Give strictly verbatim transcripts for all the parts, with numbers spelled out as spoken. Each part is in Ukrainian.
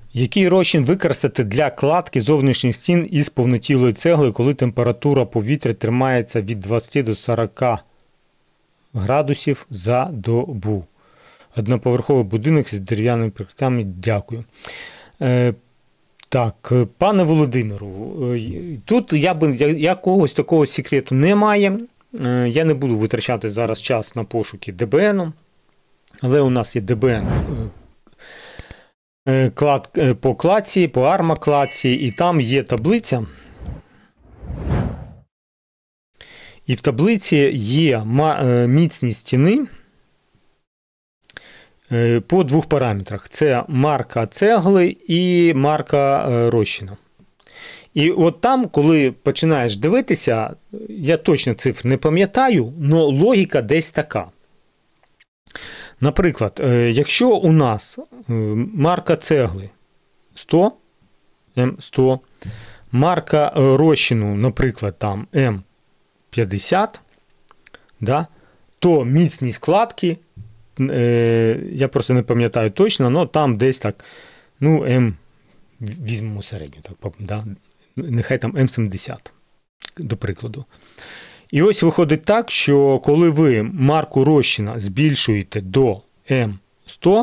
Який розчин використати для кладки зовнішніх стін із повнотілої цегли, коли температура повітря тримається від двадцяти до сорока градусів за добу? Одноповерховий будинок з дерев'яними перекриттями. Дякую. Е, так, пане Володимиру, тут я би, якогось такого секрету немає. Е, я не буду витрачати зараз час на пошуки де бе ен, але у нас є де бе ен клад, по кладці, по армакладці, і там є таблиця. І в таблиці є міцність стіни по двох параметрах. Це марка цегли і марка розчину. І от там, коли починаєш дивитися, я точно цифр не пам'ятаю, але логіка десь така. Наприклад, якщо у нас марка цегли сто, ем сто, марка розчину, наприклад, там ем п'ятдесят, да, то міцність кладки, е, я просто не пам'ятаю точно, але там десь так, ну, М, візьмемо середню, так, да, нехай там ем сімдесят, до прикладу. І ось виходить так, що коли ви марку розчина збільшуєте до ем сто,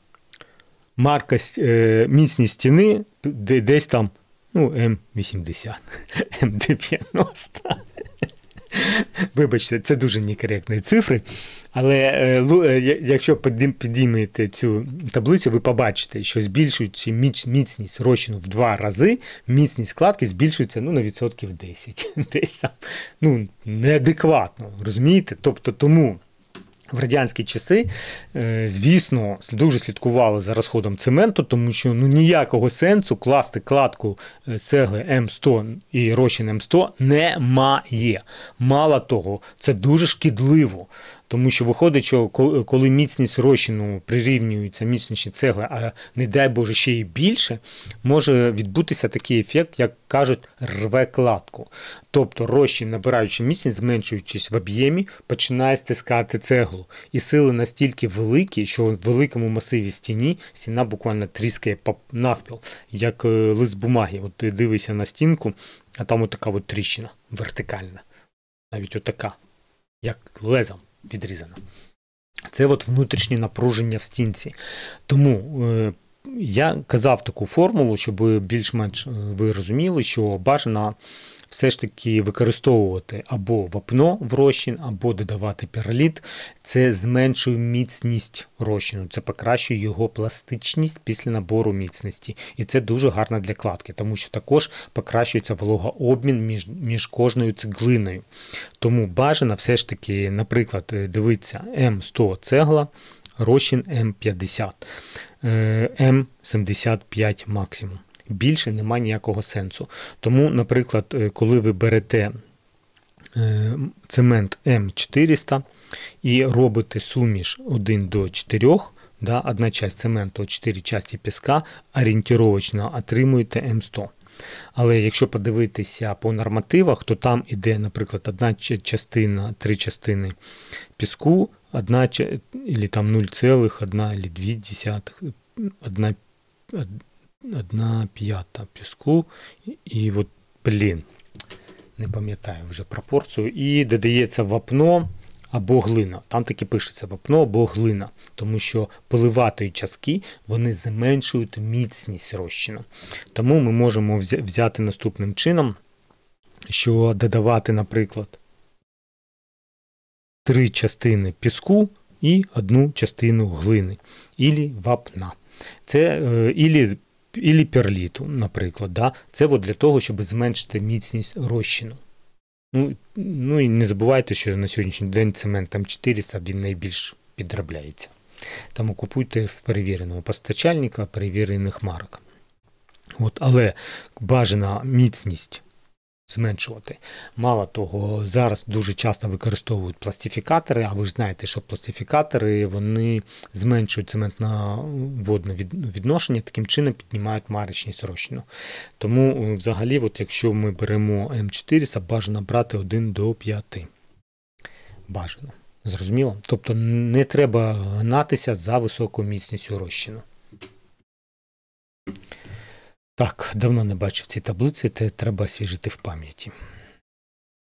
марка, е, міцність стіни десь там, ну, ем вісімдесят, ем дев'яносто. Вибачте, це дуже некоректні цифри, але е, якщо підіймете цю таблицю, ви побачите, що збільшуючи міцність розчину в два рази, міцність кладки збільшується, ну, на відсотків десять. Десь там, ну, неадекватно, розумієте? Тобто тому в радянські часи, звісно, дуже слідкували за розходом цементу, тому що, ну, ніякого сенсу класти кладку цегли ем сто і розчин ем сто немає. Мало того, це дуже шкідливо, тому що виходить, що коли міцність розчину прирівнюється міцніші цегли, а не дай Боже ще й більше, може відбутися такий ефект, як кажуть, рве кладку. Тобто розчин, набираючи міцність, зменшуючись в об'ємі, починає стискати цеглу. І сили настільки великі, що в великому масиві стіні стіна буквально тріскає навпіл, як лист бумаги. От ти дивишся на стінку, а там отака от тріщина вертикальна. Навіть отака, як лезом відрізана. Це от внутрішнє напруження в стінці. Тому е, я казав таку формулу, щоб більш-менш ви розуміли, що бажано все ж таки використовувати або вапно в розчин, або додавати піроліт. Це зменшує міцність розчину, це покращує його пластичність після набору міцності. І це дуже гарно для кладки, тому що також покращується вологообмін між, між кожною цеглиною. Тому бажано все ж таки, наприклад, дивитися ем сто цегла, розчин ем п'ятдесят, ем сімдесят п'ять максимум. Більше немає ніякого сенсу. Тому, наприклад, коли ви берете цемент ем чотириста і робите суміш один до чотирьох, да, одна часть цементу, чотири часті піска, орієнтировочно отримуєте ем сто. Але якщо подивитися по нормативах, то там іде, наприклад, одна частина, три частини піску, одна, або там нуль цілих одна або дві десятих, одна одна п'ята піску, і от, блін, не пам'ятаю вже пропорцію, і додається вапно або глина. Там таки пишеться вапно або глина, тому що поливатої частки, вони зменшують міцність розчину. Тому ми можемо взяти наступним чином, що додавати, наприклад, три частини піску і одну частину глини, ілі вапна. Це, ілі Ілі перліту, наприклад. Да? Це от для того, щоб зменшити міцність розчину. Ну, ну і не забувайте, що на сьогоднішній день цемент ем чотириста, він найбільш підробляється. Тому купуйте в перевіреного постачальника, перевірених марок. От, але бажана міцність зменшувати. Мало того, зараз дуже часто використовують пластифікатори, а ви ж знаєте, що пластифікатори, вони зменшують цементно-водне відношення, таким чином піднімають марочність розчину. Тому, взагалі, от якщо ми беремо ем чотириста, бажано брати один до п'яти. Бажано. Зрозуміло? Тобто не треба гнатися за високою міцністю розчину. Так, давно не бачив ці таблиці, те треба освіжити в пам'яті.